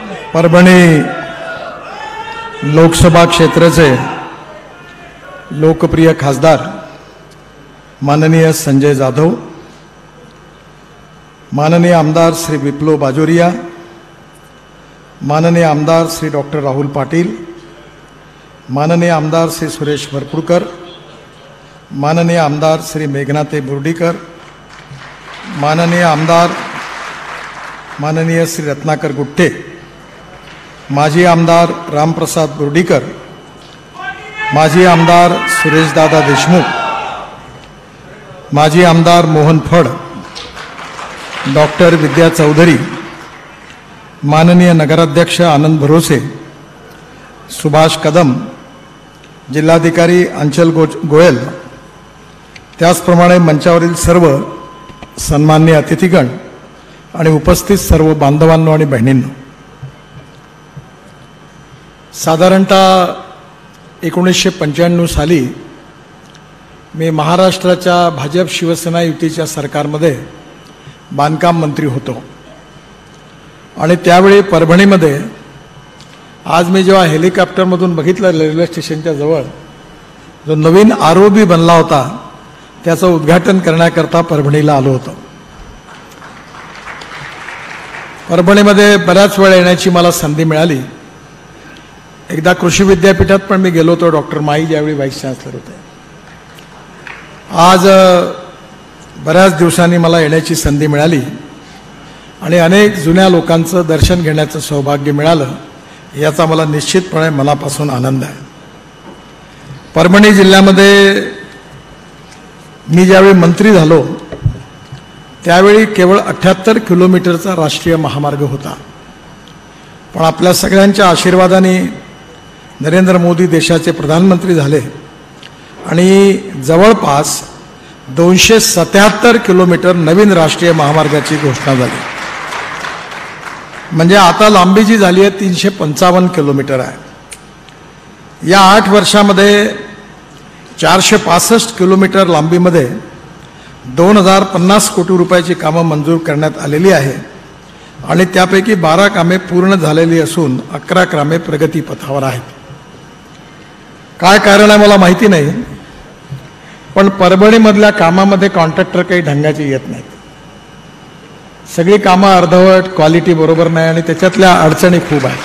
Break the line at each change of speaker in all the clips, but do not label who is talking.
परभणी लोकसभा क्षेत्राचे लोकप्रिय खासदार माननीय संजय जाधव, माननीय आमदार श्री विप्लव बाजोरिया, माननीय आमदार श्री डॉक्टर राहुल पाटील, माननीय आमदार श्री सुरेश वरपुडकर, माननीय आमदार श्री मेघनाते बोर्डीकर, माननीय आमदार माननीय श्री रत्नाकर गुट्टे, माजी आमदार रामप्रसाद बोर्डीकर, माजी आमदार सुरेशदादा देशमुख, माजी आमदार मोहन फड, डॉक्टर विद्या चौधरी, माननीय नगराध्यक्ष आनंद भरोसे, सुभाष कदम, जिल्हाधिकारी अंचल गोयल, त्याचप्रमाणे मंचावरील सर्व सन्माननीय अतिथीगण आणि उपस्थित सर्व बांधवांनो आणि बहिणींनो, साधारणतः 1995 साली मी महाराष्ट्राच्या भाजप शिवसेना युतीच्या सरकारमध्ये बांधकाम मंत्री होतो आणि त्यावेळी परभणीमध्ये आज मी जेव्हा हेलिकॉप्टरमधून बघितलं रेल्वे स्टेशनच्या जवळ जो नवीन आरओबी बनला होता त्याचं उद्घाटन करण्याकरता परभणीला आलो होतो. परभणीमध्ये बऱ्याच वेळ येण्याची मला संधी मिळाली. एकदा कृषी विद्यापीठात पण मी गेलो होतो. डॉक्टर माई ज्यावेळी व्हाईस चान्सलर होते. आज बऱ्याच दिवसांनी मला येण्याची संधी मिळाली आणि अनेक जुन्या लोकांचं दर्शन घेण्याचं सौभाग्य मिळालं, याचा मला निश्चितपणे मनापासून आनंद आहे. परभणी जिल्ह्यामध्ये मी ज्यावेळी मंत्री झालो त्यावेळी केवळ 78 किलोमीटरचा राष्ट्रीय महामार्ग होता. पण आपल्या सगळ्यांच्या आशीर्वादाने नरेंद्र मोदी देशाचे प्रधानमंत्री झाले आणि जवळपास 277 किलोमीटर नवीन राष्ट्रीय महामार्गाची घोषणा झाली. म्हणजे आता लांबी जी झाली आहे 355 किलोमीटर आहे. या 8 वर्षामध्ये 465 किलोमीटर लांबीमध्ये 2050 कोटी रुपयाची कामं मंजूर करण्यात आलेली आहे आणि त्यापैकी 12 कामे पूर्ण झालेली असून 11 कामे प्रगतीपथावर आहेत. काय कारण आहे मला माहिती नाही, पण परभणीमधल्या कामामध्ये कॉन्ट्रॅक्टर काही ढंगाचे येत नाहीत. सगळी कामं अर्धवट, क्वालिटी बरोबर नाही आणि त्याच्यातल्या अडचणी खूप आहेत.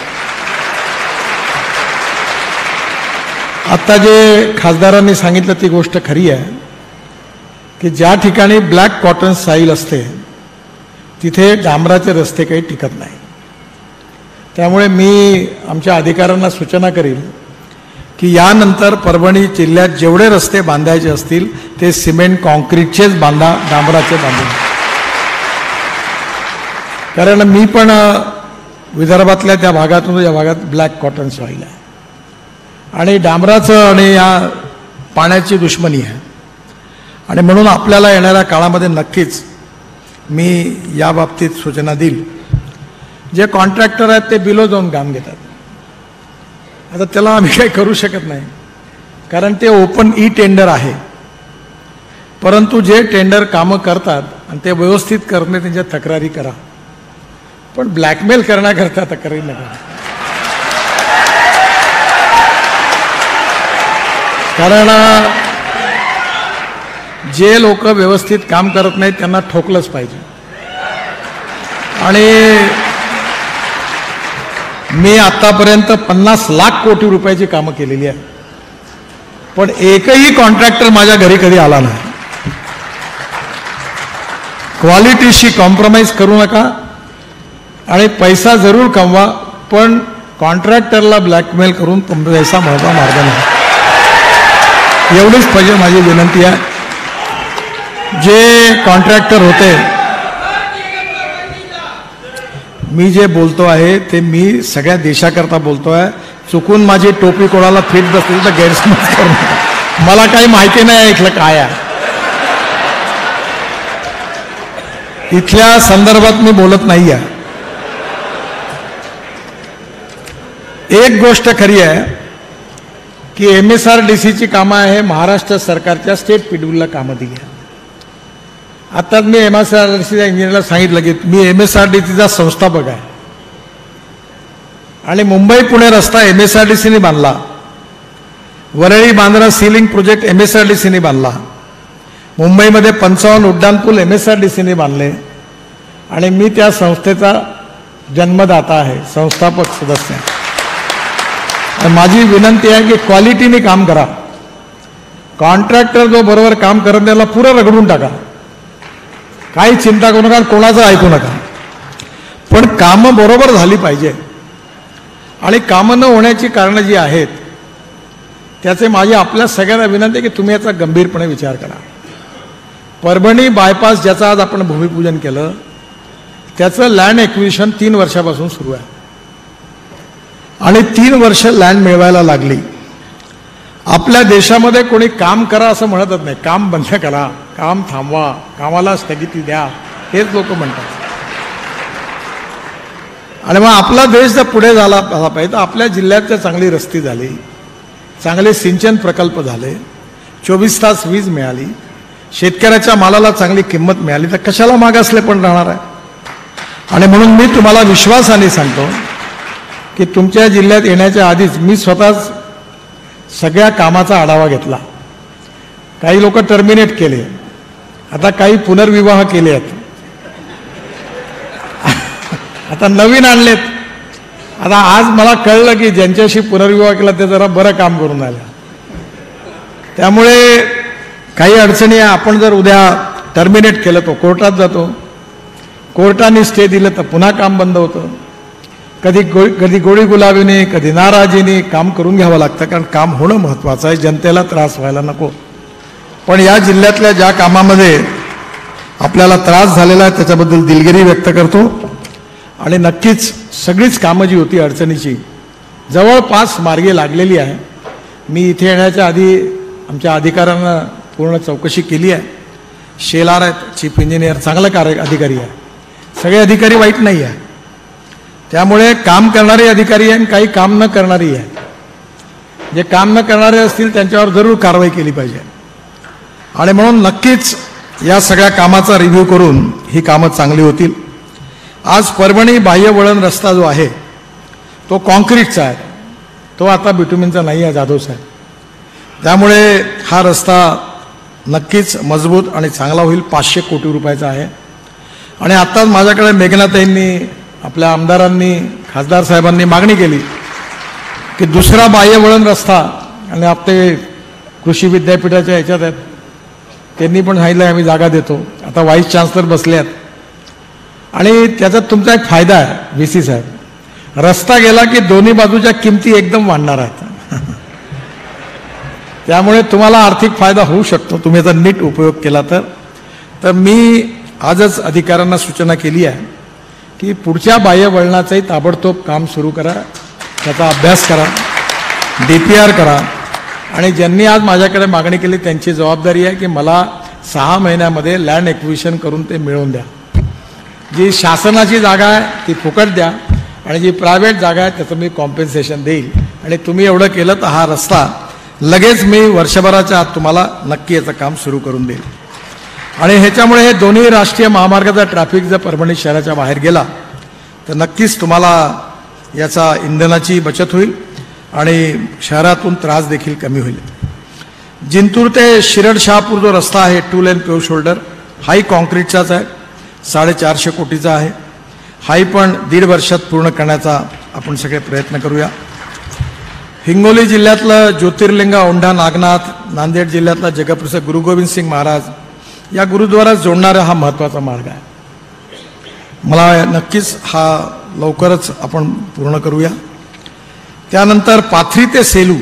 आता जे खासदारांनी सांगितलं ती गोष्ट खरी आहे की ज्या ठिकाणी ब्लॅक कॉटन साईल असते तिथे डांबराचे रस्ते काही टिकत नाही. त्यामुळे मी आमच्या अधिकाऱ्यांना सूचना करीन की यानंतर परभणी जिल्ह्यात जेवढे रस्ते बांधायचे असतील ते सिमेंट कॉन्क्रीटचेच बांधा, डांबराचे बांधू. कारण मी पण विदर्भातल्या त्या भागातून या भागात ब्लॅक कॉटन सॉईल आहे आणि डांबराचं आणि या पाण्याची दुश्मनी आहे आणि म्हणून आपल्याला येणाऱ्या काळामध्ये नक्कीच मी या बाबतीत सूचना देईल. जे कॉन्ट्रॅक्टर आहेत ते बिलो जाऊन काम घेतात. आता त्याला आम्ही काही करू शकत नाही कारण ते ओपन ई टेंडर आहे. परंतु जे टेंडर कामं करतात आणि ते व्यवस्थित करणे त्यांच्या तक्रारी करा, पण ब्लॅकमेल करण्याकरता तक्रारी नका. कारण जे लोक व्यवस्थित काम करत नाहीत त्यांना ठोकलंच पाहिजे. आणि मी आतापर्यंत 50 लाख कोटी रुपयाची कामं केलेली आहे, पण एकही कॉन्ट्रॅक्टर माझ्या घरी कधी आला नाही. क्वालिटीशी कॉम्प्रोमाइज करू नका आणि पैसा जरूर कमवा, पण कॉन्ट्रॅक्टरला ब्लॅकमेल करून पैसा मिळवता मार्ग नाही. एवढीच पाहिजे माझी विनंती आहे. जे कॉन्ट्रॅक्टर होते, मी जे बोलतो आहे ते मी सगळ्या देशाकरता बोलतो आहे. चुकून माझी टोपी कोणाला फिट बसली तर गैरसमज करू नका. मला काही माहिती नाही इथलं काय आहे. इथल्या संदर्भात मी बोलत नाही आहे. एक गोष्ट खरी आहे की MSRDCची कामं आहे महाराष्ट्र सरकारच्या स्टेट पिडब्ल्यूला कामं दिली आहे. आताच मी MSRDCच्या इंजिनियरला सांगितलं की मी MSRDCचा संस्थापक आहे आणि मुंबई पुणे रस्ता MSRDCने बांधला. वरळी बांद्रा सीलिंग प्रोजेक्ट MSRDCने बांधला. मुंबईमध्ये 55 उड्डाणपूल MSRDCने बांधले आणि मी त्या संस्थेचा जन्मदाता आहे, संस्थापक सदस्य आहे. माझी विनंती आहे की क्वालिटीने काम करा. कॉन्ट्रॅक्टर जो बरोबर काम करत त्याला पुरं रगडून टाका, काही चिंता करू नका, कोणाचं ऐकू नका. पण कामं बरोबर झाली पाहिजे. आणि कामं न होण्याची कारणं जी आहेत त्याचे माझी आपल्या सगळ्यांना विनंती आहे की तुम्ही याचा गंभीरपणे विचार करा. परभणी बायपास ज्याचं आज आपण भूमिपूजन केलं त्याचं लँड एक्विजिशन 3 वर्षापासून सुरू आहे आणि 3 वर्ष लँड मिळवायला लागली. आपल्या देशामध्ये कोणी काम करा असं म्हणतच नाही, काम बंद करा, काम थांबवा, कामाला स्थगिती द्या, हेच लोक म्हणतात. आणि मग आपला देश जर पुढे झाला पाहिजे तर आपल्या जिल्ह्यात चांगली रस्ती झाली, चांगले सिंचन प्रकल्प झाले, 24 तास वीज मिळाली, शेतकऱ्याच्या मालाला चांगली किंमत मिळाली, तर कशाला मागासले पण राहणार आहे. आणि म्हणून मी तुम्हाला विश्वासाने सांगतो की तुमच्या जिल्ह्यात येण्याच्या आधीच मी स्वतःच सगळ्या कामाचा आढावा घेतला. काही लोक टर्मिनेट केले, आता काही पुनर्विवाह केले आहेत, आता नवीन आणलेत. आता आज मला कळलं की ज्यांच्याशी पुनर्विवाह केला ते जरा बरं काम करून आलं. त्यामुळे काही अडचणी आहे. आपण जर उद्या टर्मिनेट केलं तो कोर्टात जातो, कोर्टाने स्टे दिलं तर पुन्हा काम बंद होतं. कधी गोळी गुलाबीने, कधी नाराजीने काम करून घ्यावं लागतं, कारण काम होणं महत्त्वाचं आहे, जनतेला त्रास व्हायला नको. पण या जिल्ह्यातल्या ज्या कामामध्ये आपल्याला त्रास झालेला आहे त्याच्याबद्दल दिलगिरी व्यक्त करतो. आणि नक्कीच सगळीच कामं जी होती अडचणीची जवळपास मार्गी लागलेली आहे. मी इथे येण्याच्या आधी आमच्या अधिकाऱ्यांना पूर्ण चौकशी केली आहे. शेलार आहेत, चीफ इंजिनियर, चांगला अधिकारी आहे, सगळे अधिकारी वाईट नाही आहे. त्यामुळे काम करणारे अधिकारी आहे आणि काही काम न करणारी आहे. जे काम न करणारे असतील त्यांच्यावर जरूर कारवाई केली पाहिजे. आणि म्हणून नक्कीच या सगळ्या कामाचा रिव्ह्यू करून ही कामं चांगली होतील. आज परभणी बाह्य वळण रस्ता जो आहे तो कॉन्क्रीटचा आहे, तो आता बिटुमिनचा नाही आहे, जाधव साहेब. त्यामुळे हा रस्ता नक्कीच मजबूत आणि चांगला होईल. 500 कोटी रुपयाचा आहे. आणि आत्ताच माझ्याकडे मेघनाताईंनी, आपल्या आमदारांनी, खासदार साहेबांनी मागणी केली की दुसरा बाह्य वळण रस्ता, आणि आपले कृषी विद्यापीठाच्या ह्याच्यात आहेत, त्यांनी पण सांगितलं आम्ही जागा देतो. आता व्हाईस चान्सलर बसले आहेत. आणि त्याचा तुमचा एक फायदा आहे VC साहेब, रस्ता गेला की दोन्ही बाजूच्या किमती एकदम वाढणार आहेत. त्यामुळे तुम्हाला आर्थिक फायदा होऊ शकतो तुम्ही याचा नीट उपयोग केला तर. मी आजच अधिकाऱ्यांना सूचना केली आहे की पुढच्या बाह्य वळणाचंही ताबडतोब काम सुरू करा, त्याचा अभ्यास करा, DPR करा. आणि ज्यांनी आज माझ्याकडे मागणी केली त्यांची जबाबदारी आहे की मला 6 महिन्यामध्ये लँड एक्विजिशन करून ते मिळवून द्या. जी शासनाची जागा आहे ती फुकट द्या आणि जी प्रायव्हेट जागा आहे त्याचं मी कॉम्पेन्सेशन देईल. आणि तुम्ही एवढं केलं तर हा रस्ता लगेच मी वर्षभराच्या आत तुम्हाला नक्की याचं काम सुरू करून देईल. आणि ह्याच्यामुळे हे दोन्ही राष्ट्रीय महामार्गाचा ट्रॅफिक जर परभणी शहराच्या बाहेर गेला तर नक्कीच तुम्हाला याचा इंधनाची बचत होईल आणि शहरातून त्रास देखील कमी होईल. जिंतूर ते शिरड शहापूर जो रस्ता आहे 2 लेन पेव शोल्डर, हाही कॉन्क्रीटचाच आहे, 450 कोटीचा आहे. हाही पण 1.5 वर्षात पूर्ण करण्याचा आपण सगळे प्रयत्न करूया. हिंगोली जिल्ह्यातलं ज्योतिर्लिंग औंढा नागनाथ, नांदेड जिल्ह्यातला जगप्रसिद्ध गुरु गोविंद सिंग महाराज या गुरुद्वारास जोडणारा हा महत्त्वाचा मार्ग आहे. मला नक्कीच हा लवकरच आपण पूर्ण करूया. त्यानंतर पाथरी ते सेलू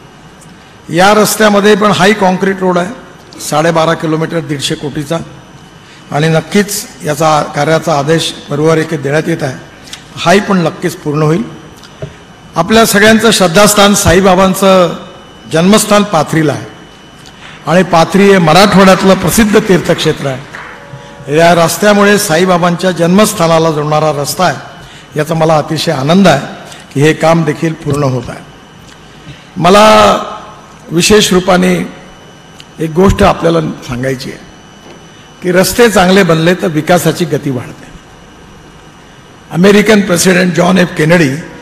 या रस्त्यामध्ये पण हाई कॉन्क्रीट रोड आहे, 12.5 किलोमीटर, 150 कोटीचा. आणि नक्कीच याचा कार्याचा आदेश बरोबर देण्यात येत आहे. हाही पण नक्कीच पूर्ण होईल. आपल्या सगळ्यांचं श्रद्धास्थान साईबाबांचं जन्मस्थान पाथरीला आहे आणि पाथरी हे मराठवाड्यातलं प्रसिद्ध तीर्थक्षेत्र आहे. या रस्त्यामुळे साईबाबांच्या जन्मस्थानाला जोडणारा रस्ता आहे, याचा मला अतिशय आनंद आहे की हे काम देखील पूर्ण होत आहे. मला विशेष रूपाने एक गोष्ट आपल्याला सांगायची आहे की रस्ते चांगले बनले तर विकासाची गती वाढते. American president John F. Kennedy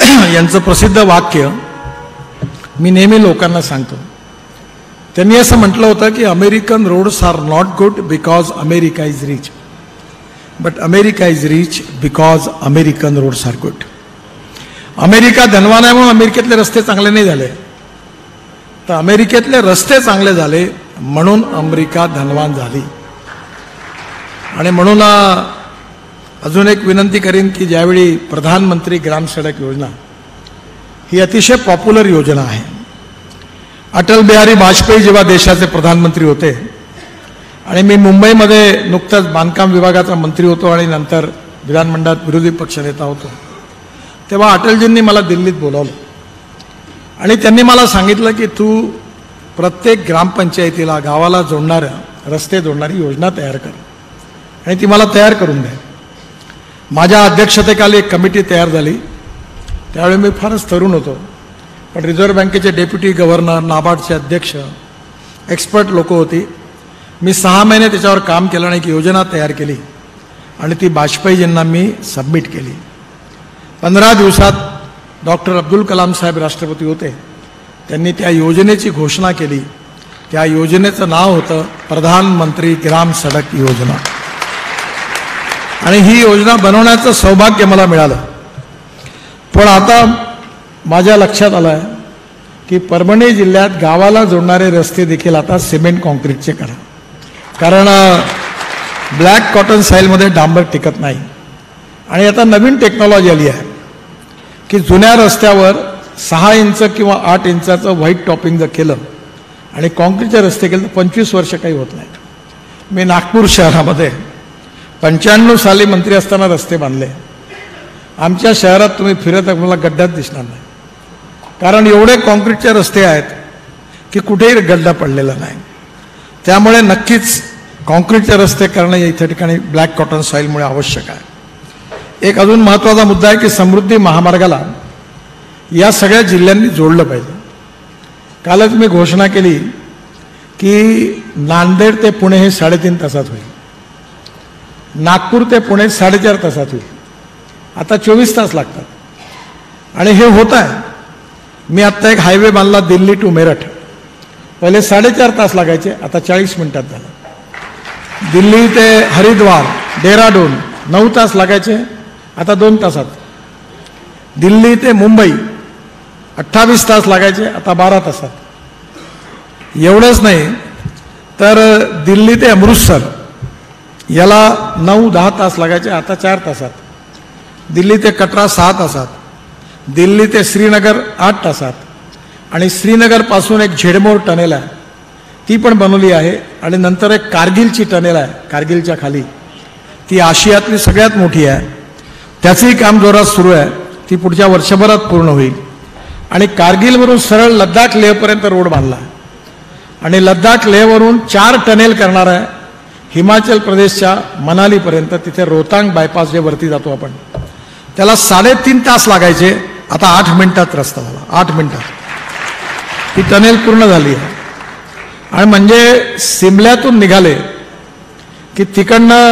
यांचं प्रसिद्ध वाक्य मी नेहमी लोकांना सांगतो. त्यांनी असं म्हटलं होतं की American roads are not good because America is rich, but America is rich because American roads are good. America धनवान आहे म्हणून अमेरिकेतले रस्ते चांगले नाही झाले, तर अमेरिकेतले रस्ते चांगले झाले म्हणून अमेरिका धनवान झाली. आणि म्हणून अजून एक विनंती करीन की ज्यावेळी प्रधानमंत्री ग्राम सडक योजना ही अतिशय पॉप्युलर योजना आहे. अटल बिहारी वाजपेयी जेव्हा देशाचे प्रधानमंत्री होते आणि मी मुंबईमध्ये नुकताच बांधकाम विभागाचा मंत्री होतो आणि नंतर विधानमंडळात विरोधी पक्षनेता होतो, तेव्हा अटलजींनी मला दिल्लीत बोलावलं आणि त्यांनी मला सांगितलं की तू प्रत्येक ग्रामपंचायतीला गावाला जोडणाऱ्या रस्ते जोडणारी योजना तयार कर आणि ती मला तयार करून द्या. माझ्या अध्यक्षतेखाली एक कमिटी तयार झाली. त्यावेळी मी फारच तरुण होतो, पण रिझर्व्ह बँकेचे डेप्युटी गव्हर्नर, नाबार्डचे अध्यक्ष, एक्सपर्ट लोक होती. मी 6 महिने त्याच्यावर काम केलं आणि एक योजना तयार केली आणि ती वाजपेयीजींना मी सबमिट केली. 15 दिवसात डॉक्टर अब्दुल कलाम साहेब राष्ट्रपती होते, त्यांनी त्या योजनेची घोषणा केली. त्या योजनेचं नाव होतं प्रधानमंत्री ग्राम सडक योजना. आणि ही योजना बनवण्याचं सौभाग्य मला मिळालं. पण आता माझ्या लक्षात आलं आहे की परभणी जिल्ह्यात गावाला जोडणारे रस्ते देखील आता सिमेंट कॉन्क्रीटचे करा, कारण ब्लॅक कॉटन साईलमध्ये डांबर टिकत नाही. आणि आता नवीन टेक्नॉलॉजी आली आहे की जुन्या रस्त्यावर 6 इंच किंवा 8 इंचाचं व्हाईट टॉपिंग जर केलं आणि कॉन्क्रीटचे रस्ते केले तर 25 वर्ष काही होत नाही. मी नागपूर शहरामध्ये 95 साली मंत्री असताना रस्ते बांधले. आमच्या शहरात तुम्ही फिरत मला गड्ड्यात दिसणार नाही, कारण एवढे कॉन्क्रीटचे रस्ते आहेत की कुठेही गड्डा पडलेला नाही. त्यामुळे नक्कीच कॉन्क्रीटचे रस्ते करणं इथे ठिकाणी ब्लॅक कॉटन सॉईलमुळे आवश्यक आहे. एक अजून महत्त्वाचा मुद्दा आहे की समृद्धी महामार्गाला या सगळ्या जिल्ह्यांनी जोडलं पाहिजे. कालच मी घोषणा केली की नांदेड ते पुणे हे 3.5 तासात होईल, नागपूर ते पुणे 4.5 तासात होईल. आता 24 तास लागतात आणि हे होत आहे. मी आत्ता एक हायवे बांधला दिल्ली टू मेरठ, पहिले 4.5 तास लागायचे, आता 40 मिनिटात झालं. दिल्ली ते हरिद्वार डेहराडून 9 तास लागायचे, आता 2 तासात. दिल्ली ते मुंबई 28 तास लागायचे, आता 12 तासात. एवढंच नाही तर दिल्ली ते अमृतसर याला 9-10 तास लागायचे, आता 4 तासात. दिल्ली ते कटरा 6 तासात, दिल्ली ते श्रीनगर 8 तासात. आणि श्रीनगरपासून एक झेडमोर टनेल आहे, ती पण बनवली आहे. आणि नंतर एक कारगिलची टनेल आहे कारगिलच्या खाली, ती आशियातली सगळ्यात मोठी आहे. त्याचंही काम जोरात सुरू आहे, ती पुढच्या वर्षभरात पूर्ण होईल. आणि कारगिलवरून सरळ लद्दाख लेहपर्यंत रोड बांधला आणि लद्दाख लेहवरून 4 टनेल करणार आहे हिमाचल प्रदेशच्या मनालीपर्यंत. तिथे रोहतांग बायपास जे वरती जातो आपण, त्याला 3.5 तास लागायचे, आता 8 मिनिटात रस्ता झाला. 8 मिनिटात ती टनेल पूर्ण झाली आहे. आणि म्हणजे सिमल्यातून निघाले की तिकडनं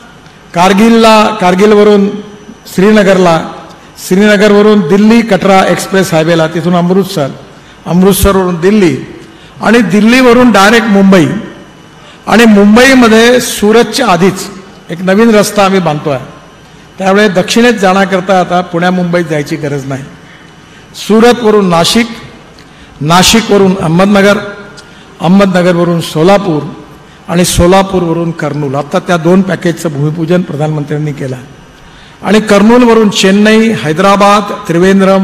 कारगिलवरून श्रीनगरला, श्रीनगरवरून दिल्ली कटरा एक्सप्रेस हायवेला, तिथून अमृतसरवरून दिल्ली आणि दिल्लीवरून डायरेक्ट मुंबई. आणि मुंबईमध्ये सुरतच्या आधीच एक नवीन रस्ता आम्ही बांधतोय. त्यामुळे दक्षिणेत जाण्याकरता आता पुण्या मुंबईत जायची गरज नाही. सुरतवरून नाशिक, नाशिकवरून अहमदनगर, अहमदनगरवरून सोलापूर आणि सोलापूरवरून कर्नूल. आता त्या 2 पॅकेजचं भूमिपूजन प्रधानमंत्र्यांनी केलं. आणि कर्नूलवरून चेन्नई, हैदराबाद, त्रिवेंद्रम,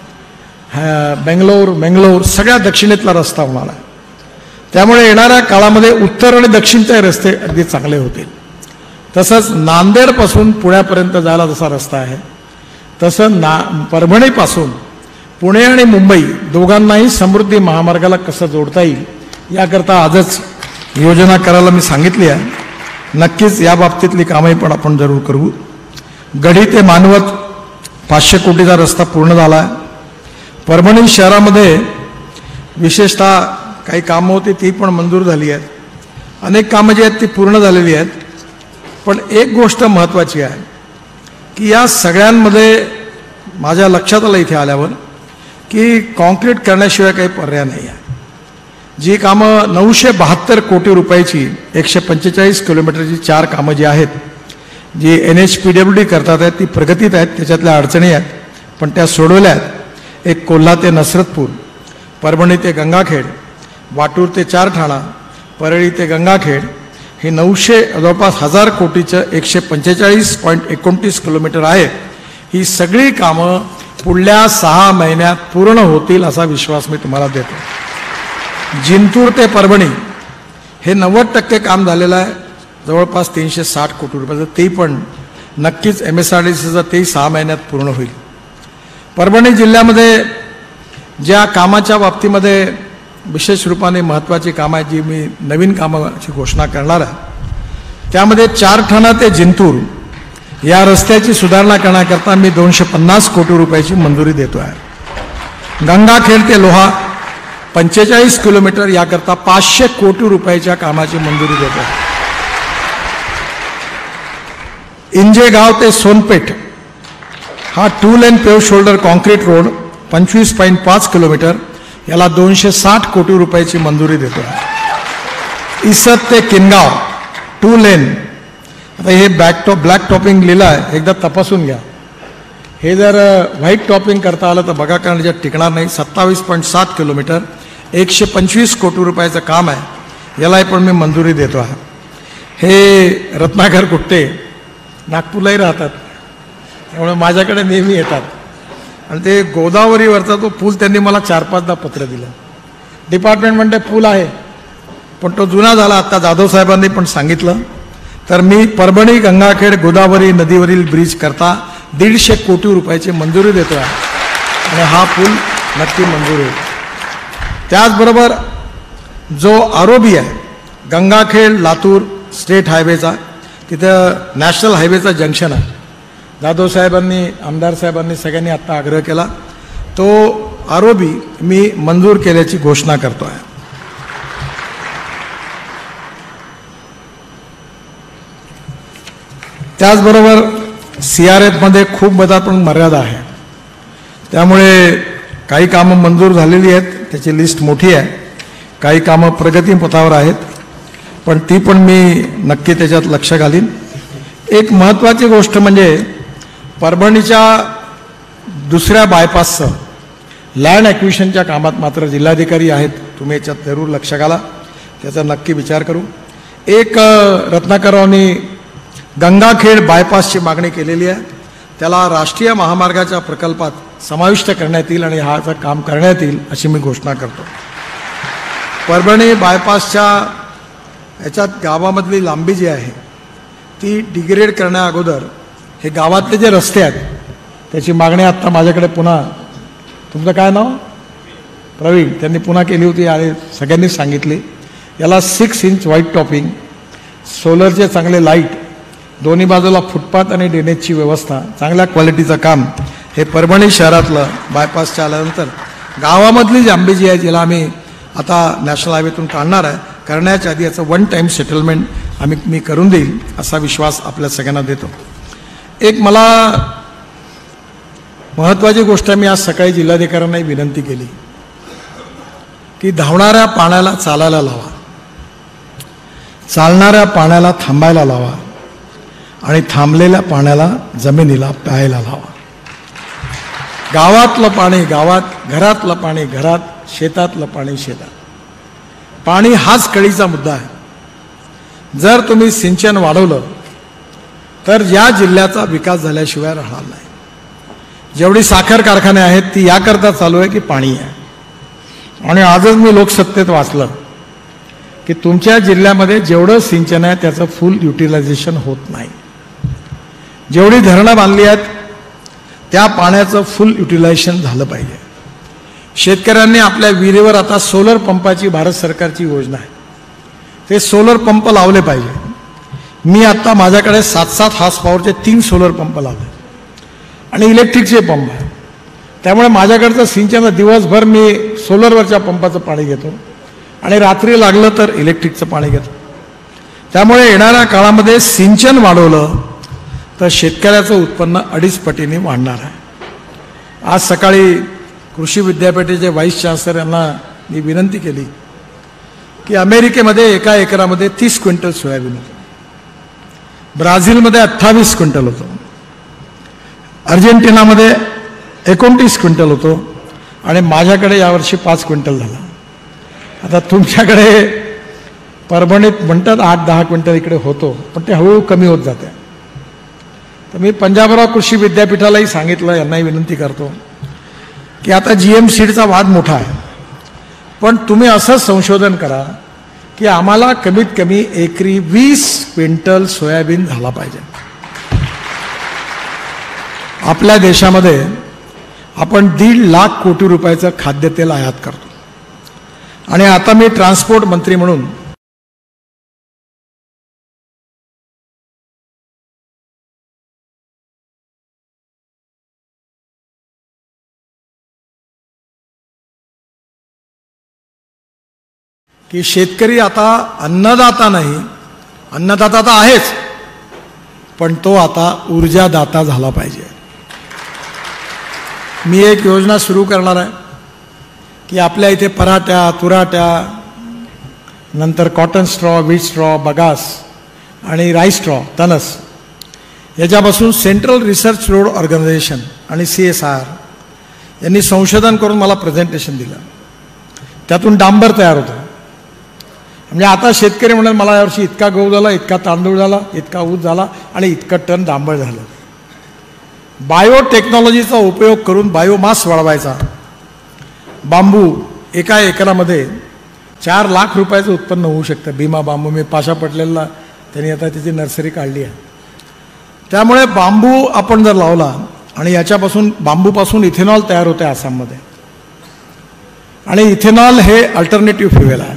बेंगलोर सगळ्या दक्षिणेतला रस्ता होणार आहे. त्यामुळे येणाऱ्या काळामध्ये उत्तर आणि दक्षिणचे रस्ते अगदी चांगले होतील. तसंच नांदेडपासून पुण्यापर्यंत जायला जसा रस्ता आहे तसं परभणीपासून पुणे आणि मुंबई दोघांनाही समृद्धी महामार्गाला कसं जोडता येईल याकरता आजच योजना करायला मी सांगितली आहे. नक्कीच या बाबतीतली कामही पण आपण जरूर करू. गढी ते मानवत 500 कोटीचा रस्ता पूर्ण झाला आहे. परभणी शहरामध्ये विशेषतः काही कामं होती ती पण मंजूर झाली आहेत. अनेक कामं जी आहेत ती पूर्ण झालेली आहेत. पण एक गोष्ट महत्त्वाची आहे की या सगळ्यांमध्ये माझ्या लक्षात आलं इथे आल्यावर की कॉन्क्रीट करण्याशिवाय काही पर्याय नाही आहे. जी कामं 972 कोटी रुपयाची 145 किलोमीटरची 4 कामं जी आहेत, जी NHPWD करतात आहेत, ती प्रगतीत आहेत. त्याच्यातल्या अडचणी आहेत पण त्या सोडवल्या आहेत. एक कोल्हा ते नसरतपूर, परभणी ते गंगाखेड, वाटूर ते चारठाणा, परळी ते गंगाखेड, ही 900 जवळपास 1000 कोटीचं 145.29 किलोमीटर आहे. ही सगळी कामं पुढल्या 6 महिन्यात पूर्ण होतील असा विश्वास मी तुम्हाला देतो. जिंतूर ते परभणी हे 90% काम झालेलं आहे, जवळपास 360 कोटी रुपयाचं. ते पण नक्कीच MSRDCचं तेही 6 महिन्यात पूर्ण होईल. परभणी जिल्ह्यामध्ये ज्या कामाच्या बाबतीमध्ये विशेष रूपाने महत्त्वाची कामं आहेत, जी मी नवीन कामाची घोषणा करणार आहे, त्यामध्ये चारठाणा ते जिंतूर या रस्त्याची सुधारणा करण्याकरता मी 250 कोटी रुपयाची मंजुरी देतो आहे. गंगाखेड ते लोहा 45 किलोमीटर याकरता 500 कोटी रुपयाच्या कामाची मंजुरी देतो आहे. इंजेगाव ते सोनपेठ हा 2 lane pave shoulder concrete road 25.5 kilometre, याला 260 कोटी रुपयाची मंजुरी देतो आहे. इसत ते किनगाव 2 लेन, आता हे ब्लॅक टॉपिंग लिहिलं आहे, एकदा तपासून घ्या. हे जर व्हाईट टॉपिंग करता आलं तर बघा, कारण ज्यात टिकणार नाही. 27.7 किलोमीटर 125 कोटी रुपयाचं काम आहे, यालाही पण मी मंजुरी देतो आहे. हे रत्नाकर कुट्टे नागपूरलाही राहतात, त्यामुळे माझ्याकडे नेहमी येतात. आणि ते गोदावरीवरचा तो पूल त्यांनी मला 4-5दा पत्र दिलं. डिपार्टमेंट म्हणते पूल आहे पण तो जुना झाला, आता जाधव साहेबांनी पण सांगितलं. तर मी परभणी गंगाखेड गोदावरी नदीवरील ब्रिज करता 150 कोटी रुपयाची मंजुरी देतो आहे आणि हा पूल नक्की मंजूर होईल. त्याचबरोबर जो आरोबी आहे गंगाखेड लातूर स्टेट हायवेचा, तिथं नॅशनल हायवेचा जंक्शन आहे. जाधव साहेबांनी, आमदार साहेबांनी सगळ्यांनी आत्ता आग्रह केला, तो आरोबी मी मंजूर केल्याची घोषणा करतो आहे. त्याचबरोबर CRF खूप बदल पण मर्यादा आहे, त्यामुळे काही कामं मंजूर झालेली आहेत, त्याची लिस्ट मोठी आहे. काही कामं प्रगतीपथावर आहेत, पण ती पण मी नक्की त्याच्यात लक्ष घालीन. एक महत्त्वाची गोष्ट म्हणजे परभणीच्या दुसऱ्या बायपासचं लँड ॲक्विजिशनच्या कामात मात्र जिल्हाधिकारी आहेत, तुम्ही याच्यात जरूर लक्ष घाला, त्याचा नक्की विचार करू. एक रत्नाकररावनी गंगाखेड बायपासची मागणी केलेली आहे, त्याला राष्ट्रीय महामार्गाच्या प्रकल्पात समाविष्ट करण्यात येईल आणि ह्याचं काम करण्यात येईल अशी मी घोषणा करतो. परभणी बायपासच्या याच्यात गावामधली लांबी जी आहे ती डिग्रेड करण्या अगोदर हे गावातले जे रस्ते आहेत त्याची मागणी आत्ता माझ्याकडे पुन्हा, तुमचं काय नाव? प्रवीण, त्यांनी पुन्हा केली होती आणि सगळ्यांनी सांगितली. याला 6 इंच व्हाईट टॉपिंग, सोलरचे चांगले लाईट, दोन्ही बाजूला फुटपाथ आणि ड्रेनेजची व्यवस्था, चांगल्या क्वालिटीचं काम हे परभणी शहरातलं बायपासच्या आल्यानंतर गावामधली जी आंबी जी आहे जिला आम्ही आता नॅशनल हायवेतून काढणार आहे, करण्याच्या आधी याचं 1 टाईम सेटलमेंट मी करून देईल असा विश्वास आपल्या सगळ्यांना देतो. एक मला महत्त्वाची गोष्ट मी आज सकाळी जिल्हाधिकाऱ्यांनाही विनंती केली की धावणाऱ्या पाण्याला चालायला लावा, चालणाऱ्या पाण्याला थांबायला लावा आणि थांबलेल्या पाण्याला जमिनीला प्यायला लावा. गावातलं पाणी गावात, घरातलं पाणी घरात, शेतातलं पाणी शेतात. पाणी हाच कळीचा मुद्दा आहे. जर तुम्ही सिंचन वाढवलं तर या जिल्ह्याचा विकास झाल्याशिवाय राहणार नाही. जेवढी साखर कारखाने आहेत ती याकरता चालू आहे की पाणी आहे. आणि आजच मी लोकसत्तेत वाचलं की तुमच्या जिल्ह्यामध्ये जेवढं सिंचन आहे त्याचं फुल युटिलायझेशन होत नाही. जेवढी धरणं बांधली आहेत त्या पाण्याचं फुल युटिलायझेशन झालं पाहिजे. शेतकऱ्यांनी आपल्या विहिरीवर आता सोलर पंपाची भारत सरकारची योजना आहे, ते सोलर पंप लावले पाहिजे. मी आता माझ्याकडे 7-7 हॉर्स पॉवरचे 3 सोलर पंप लावले आणि इलेक्ट्रिकचे पंप आहे. त्यामुळे माझ्याकडचं सिंचन दिवसभर मी सोलरवरच्या पंपाचं पाणी घेतो आणि रात्री लागलं तर इलेक्ट्रिकचं पाणी घेतो. त्यामुळे येणाऱ्या काळामध्ये सिंचन वाढवलं तर शेतकऱ्याचं उत्पन्न 2.5 पटीने वाढणार आहे. आज सकाळी कृषी विद्यापीठाचे व्हाईस चान्सलर यांना मी विनंती केली की अमेरिकेमध्ये एका एकरामध्ये 30 क्विंटल सोयाबीन होतं, ब्राझीलमध्ये 28 क्विंटल होतं, अर्जेंटिनामध्ये 29 क्विंटल होतो आणि माझ्याकडे यावर्षी 5 क्विंटल झाला. आता तुमच्याकडे परभणीत म्हणतात 8-10 क्विंटल इकडे होतो, पण ते हळूहळू कमी होत जाते. तर मी पंजाबराव कृषी विद्यापीठालाही सांगितलं, यांनाही विनंती करतो की आता GM सीडचा वाद मोठा आहे, पण तुम्ही असं संशोधन करा की आम्हाला कमीत कमी एकरी 20 क्विंटल सोयाबीन झाला पाहिजे. आपल्या देशामध्ये आपण 1.5 लाख कोटी रुपयाचं खाद्यतेल आयात करतो आणि आता मी ट्रान्सपोर्ट मंत्री म्हणून की शेतकरी आता अन्नदाता नाही, अन्नदाता तर आहेच, पण तो आता ऊर्जादाता झाला पाहिजे. मी एक योजना सुरू करणार आहे की आपल्या इथे पराठ्या, तुराट्या, नंतर cotton straw, wheat straw, bagasse आणि राईस स्ट्रॉ, तनस याच्यापासून सेंट्रल रिसर्च रोड ऑर्गनायझेशन आणि CSR यांनी संशोधन करून मला प्रेझेंटेशन दिलं. त्यातून डांबर तयार होतं. म्हणजे आता शेतकरी म्हणून मला यावर्षी इतका गहू झाला, इतका तांदूळ झाला, इतका ऊस झाला आणि इतकं टन डांबर झालं. बायोटेक्नॉलॉजीचा उपयोग करून बायोमास वाढवायचा. बांबू एका एकरामध्ये 4 लाख रुपयाचं उत्पन्न होऊ शकतं. भीमा बांबू, मी पाशा पटलेला त्यांनी आता त्याची नर्सरी काढली आहे. त्यामुळे बांबू आपण जर लावला आणि याच्यापासून बांबूपासून इथेनॉल तयार होते आसाममध्ये, आणि इथेनॉल हे अल्टरनेटिव्ह फ्युएल आहे.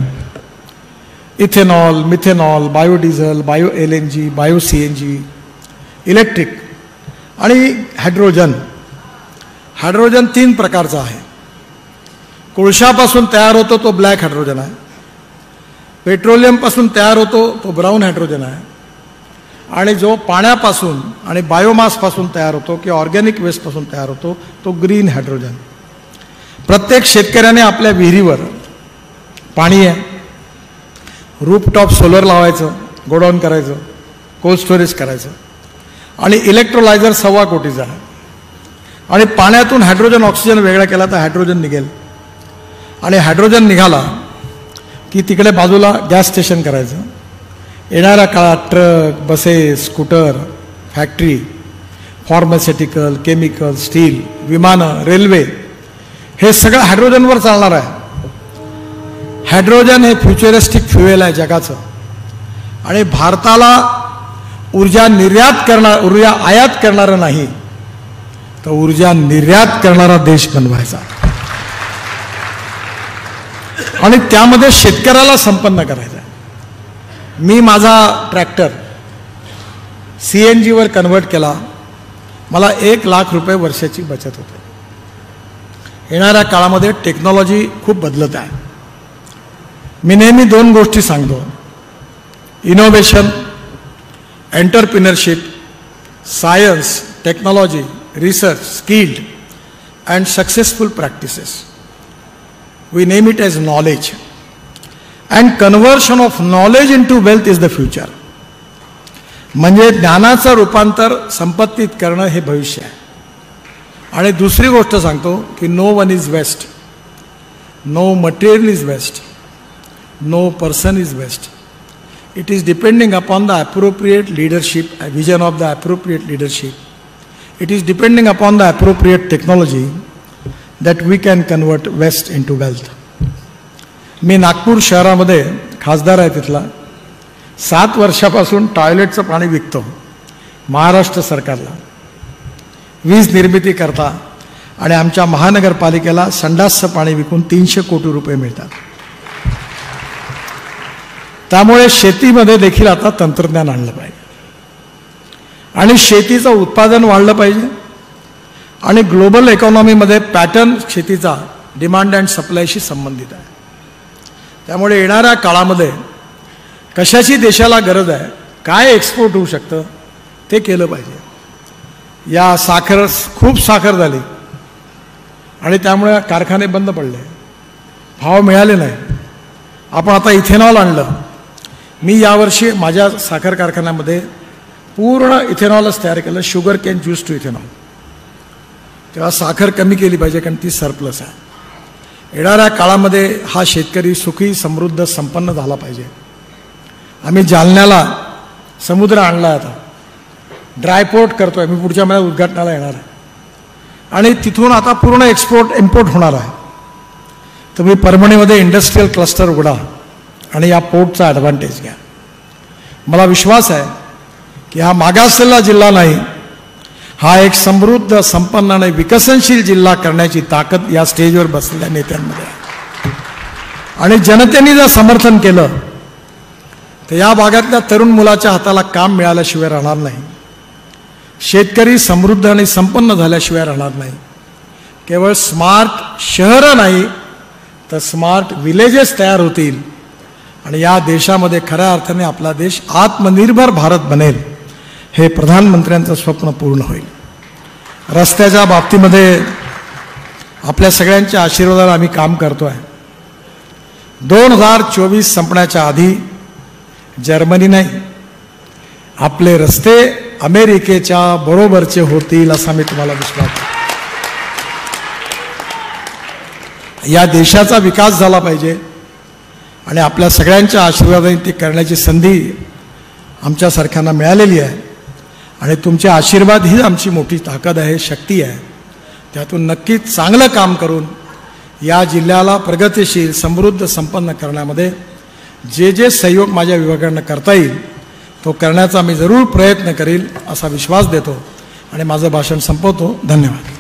Ethanol, methanol, biodiesel, bio LNG, bio CNG, electric आणि हायड्रोजन. हायड्रोजन 3 प्रकारचा आहे. कोळशापासून तयार होतो तो ब्लॅक हायड्रोजन आहे, पेट्रोलियमपासून तयार होतो तो ब्राऊन हायड्रोजन आहे, आणि जो पाण्यापासून आणि बायोमासपासून तयार होतो किंवा ऑर्गॅनिक वेस्टपासून तयार होतो तो ग्रीन हायड्रोजन. प्रत्येक शेतकऱ्याने आपल्या विहिरीवर पाणी आहे, रूफटॉप सोलर लावायचं, गोडाऊन करायचं, कोल्ड स्टोरेज करायचं, आणि इलेक्ट्रोलायझर 1.25 कोटीचा आहे. आणि पाण्यातून हायड्रोजन ऑक्सिजन वेगळा केला तर हायड्रोजन निघेल, आणि हायड्रोजन निघाला की तिकडे बाजूला गॅस स्टेशन करायचं. येणाऱ्या काळात truck, buses, scooter, factory, pharmaceutical, chemical, steel, विमानं, रेल्वे हे सगळं हायड्रोजनवर चालणार आहे. हायड्रोजन हे फ्युचरिस्टिक फ्युएल आहे जगाचं, आणि भारताला ऊर्जा आयात करणारं नाही तर ऊर्जा निर्यात करणारा देश बनवायचा, आणि त्यामध्ये शेतकऱ्याला संपन्न करायचा. मी माझा ट्रॅक्टर CNG वर कन्वर्ट केला, मला 1 लाख रुपये वर्षाची बचत होते. येणाऱ्या काळामध्ये टेक्नॉलॉजी खूप बदलत आहे. मी नेहमी 2 गोष्टी सांगतो: innovation, entrepreneurship, science, technology, research, skilled and successful practices. We name it as knowledge, and conversion of knowledge into wealth is the future. म्हणजे ज्ञानाचं रूपांतर संपत्तीत करणं हे भविष्य आहे. आणि दुसरी गोष्ट सांगतो की no one is waste, no material is waste, no person is waste. It is depending upon the appropriate leadership, a vision of the appropriate leadership. It is depending upon the appropriate technology that we can convert waste into wealth. मी नागपूर शहरामध्ये खासदार आहे तिथला. 7 वर्षापासून टॉयलेटचं पाणी विकतो महाराष्ट्र सरकारला, वीज निर्मिती करता, आणि आमच्या महानगरपालिकेला संडासचं पाणी विकून 300 कोटी रुपये मिळतात. त्यामुळे शेतीमध्ये देखील आता तंत्रज्ञान आणलं पाहिजे, आणि शेतीचं उत्पादन वाढलं पाहिजे, आणि ग्लोबल इकॉनॉमीमध्ये पॅटर्न शेतीचा डिमांड अँड सप्लायशी संबंधित आहे. त्यामुळे येणाऱ्या काळामध्ये कशाची देशाला गरज आहे, काय एक्सपोर्ट होऊ शकतं ते केलं पाहिजे. या खूप साखर झाली, आणि त्यामुळे कारखाने बंद पडले, भाव मिळाले नाही. आपण आता इथेनॉल आणलं. मी यावर्षी माझ्या साखर कारखान्यामध्ये पूर्ण इथेनॉलच तयार केलं, sugar cane juice to ethanol. तेव्हा साखर कमी केली पाहिजे कारण ती सरप्लस आहे. येणाऱ्या काळामध्ये हा शेतकरी सुखी समृद्ध संपन्न झाला पाहिजे. आम्ही जालन्याला समुद्र आणला, आता ड्रायपोर्ट करतोय. मी पुढच्या महिन्यात उद्घाटनाला येणार आहे आणि तिथून आता पूर्ण एक्सपोर्ट इम्पोर्ट होणार आहे. तुम्ही परभणीमध्ये इंडस्ट्रीयल क्लस्टर उघडा आणि या पोर्टचा ॲडव्हान्टेज घ्या. मला विश्वास आहे की हा मागासलेला जिल्हा नाही, हा एक समृद्ध संपन्न आणि विकसनशील जिल्हा करण्याची ताकद या स्टेजवर बसलेल्या नेत्यांमध्ये आहे. आणि जनतेने जर समर्थन केलं तर या भागातल्या तरुण मुलाच्या हाताला काम मिळाल्याशिवाय राहणार नाही. शेतकरी समृद्ध आणि संपन्न झाल्याशिवाय राहणार नाही. केवळ स्मार्ट शहरं नाही तर स्मार्ट विलेजेस तयार होतील आणि या देशामध्ये खऱ्या अर्थाने आपला देश आत्मनिर्भर भारत बनेल. हे प्रधानमंत्र्यांचं स्वप्न पूर्ण होईल. रस्त्याच्या बाबतीमध्ये आपल्या सगळ्यांच्या आशीर्वादाने आम्ही काम करतोय. 2024 संपण्याच्या आधी जर्मनी नाही, आपले रस्ते अमेरिकेच्या बरोबरचे होतील असा मी तुम्हाला विश्वास देतो. या देशाचा विकास झाला पाहिजे आणि आपल्या सगळ्यांच्या आशीर्वादाने ते करण्याची संधी आमच्यासारख्यांना मिळालेली आहे. आणि तुमचे आशीर्वाद ही आमची मोठी ताकद आहे, शक्ती आहे. त्यातून नक्कीच चांगलं काम करून या जिल्ह्याला प्रगतिशील समृद्ध संपन्न करण्यामध्ये जे जे सहयोग माझ्या विभागानं करता येईल तो करण्याचा मी जरूर प्रयत्न करील असा विश्वास देतो आणि माझं भाषण संपवतो. धन्यवाद.